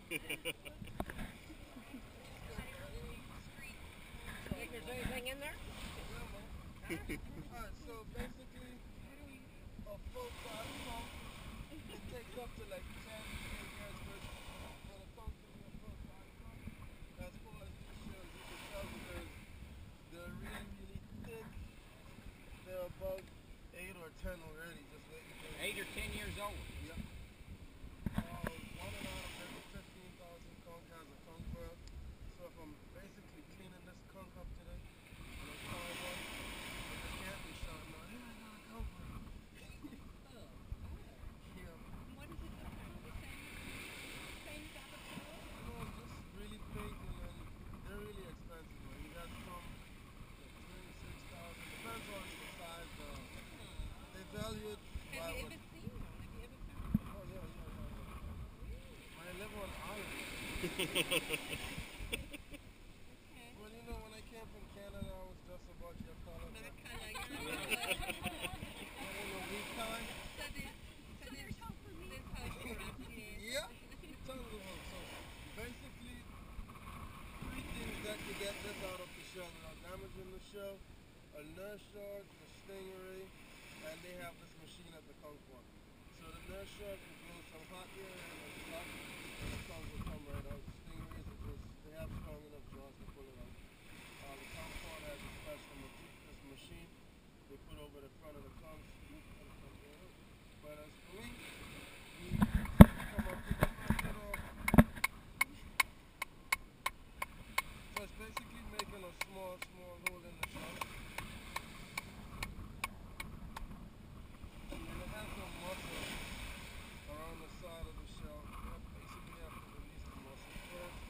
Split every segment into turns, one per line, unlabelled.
There's anything in there?
Alright, so basically, a full size conch, it takes up to like 10 years for the conch to be a full size conch. As far as these shells, you can tell because they're really, really thick. They're about 8 or 10 already, just waiting for
8 or 10 years old.
Yep. One out of every 15,000 conch has a conch pearl. So if I'm basically cleaning this conch up today, and I'm calling one, and the cat be shouting out, hey, I got a conch pearl. Yeah.
What does it look like? The same as other pearls?
No, just really big, and then they're really expensive. Man. You got some like 26,000. Depends on the size. They value it by
Have you
what?
ever seen one? Have you ever found one?
Oh yeah. I live on island.
Okay.
Well, you know, when I came from Canada, I was just about your color.
That colour,
I don't know, weak time.
So there's hope for me. There's hope for us,
Yeah.
yes.
Tons of hope. So basically, 3 things that you get this out of the shell without damaging the shell: a nurse shark, a stingray, and they have this machine at the conch one. So the nurse shark will blow some hot air and a stop, and the conch will come right out. The stingrays are just, they have strong enough jaws to pull it out. The conch one has a special this machine they put over the front of the conch. But as for me, you come up to the front it off. So it's basically making a small hole in the shell. And then it has no muscle around the side of the shell. You basically have to release the muscle first.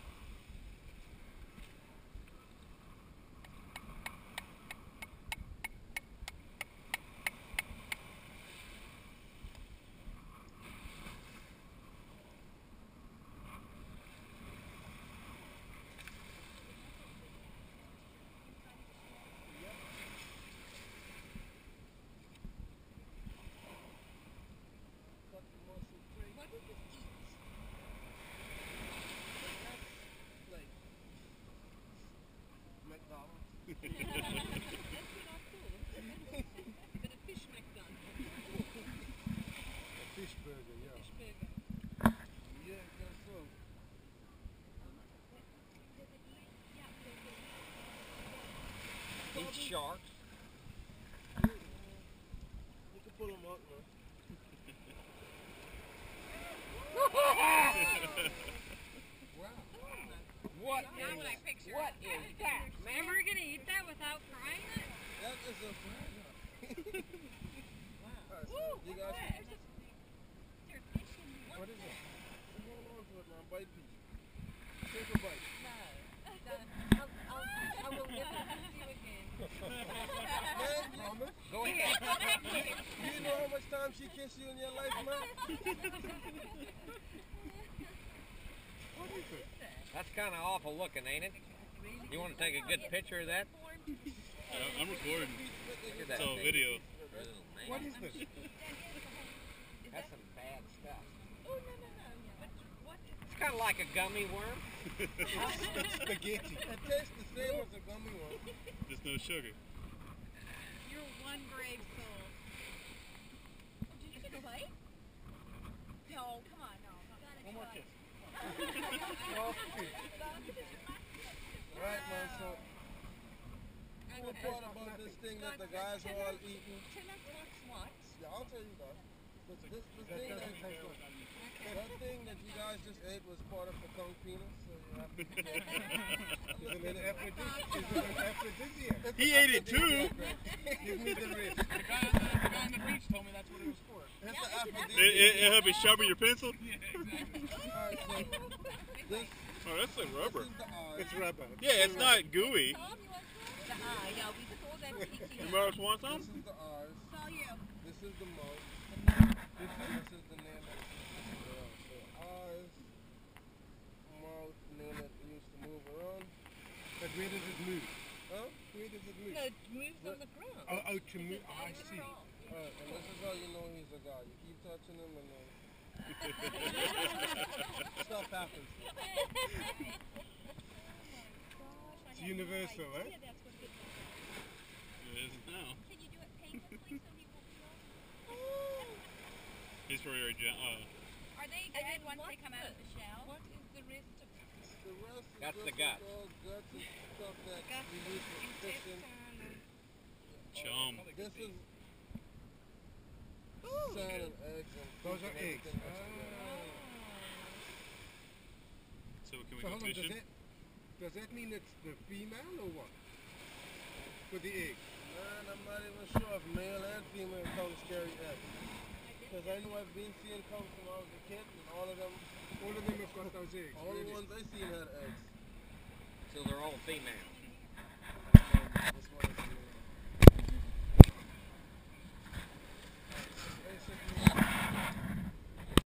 Cut the muscle free.
What does it eat?
Like McDonald's.
That's what I thought. But a fish McDonald's.
A fish burger, yeah.
Fish burger.
Yeah, I guess so.
Does it eat? Yeah, does it
Eat sharks.
You can pull them out, man.
What
Now
is
when I picture
what
it.
is that,
Man,
man?
we're gonna eat that without frying it?
That is a burger. Alright, so
Woo,
you
what's
guys,
that? There's fish in there.
what is it? Just hold on to it, man. Bite piece. Take a bite.
No. I will never kiss you again.
Man,
Go ahead.
you know how much time she kissed you in your life, man? What is it?
That's kind of awful looking, ain't it? You want to take a good picture of that?
I'm recording.
Look at that.
So
big
video.
little man.
What is this?
That's some bad stuff.
Oh, no. What is
It's kind of like a gummy worm.
Spaghetti.
It tastes the same as a gummy one.
Just no sugar.
You're one brave soul. Did you take a bite? No, come on, no.
One more kiss.
Right, man, so cool part about this thing that the guys are all eating.
Tell us what's what.
Yeah, I'll tell you that. This
That
thing
doesn't taste good.
that thing that you guys just ate was part of the conch penis, so you have to
Is it an aphrodisiac?
It's
He
an
ate it too.
aphrodisiac. Give me the wrist.
The guy on the beach told me that's what it was for.
It's an aphrodisiac.
It helped you sharpen your pencil?
Yeah, exactly.
Alright, so this
Oh, that's like rubber.
is the eye.
It's rubber. Yeah, it's not gooey.
Tom, you want some? The eye, yeah, we saw that peeking
You want
This
some?
is the eyes.
Saw you.
This is the mouth. This is the nail that so eyes, mouth, nail that used to move around.
But where does it move?
Huh? Where does it move?
No, it moves on the ground.
Oh, to move. Oh, I see.
Alright, and this is how you know he's a guy. You keep touching him and then Stuff happens.
It's
universal, eh?
Yeah, that's what it is.
It is now.
Can you do it painlessly so he won't feel?
He's very gentle.
Are they dead once they come out of the shell?
What is the rest of it?
The rest is
That's the
just
gut.
all guts and stuff that
Guts,
we use for fishing.
intestine,
Chum.
This is salad and eggs and
Those
fruit
are
and
eggs.
everything else in there.
So can we
So
go
hold on,
fishing?
does that mean it's the female or what? With the egg?
Man, I'm not even sure if male and female conchs carry eggs. Because I know I've been seeing conchs when I was a kid, and all of them
All of them have got those eggs.
all the
really?
ones I seen had eggs.
So they're all female.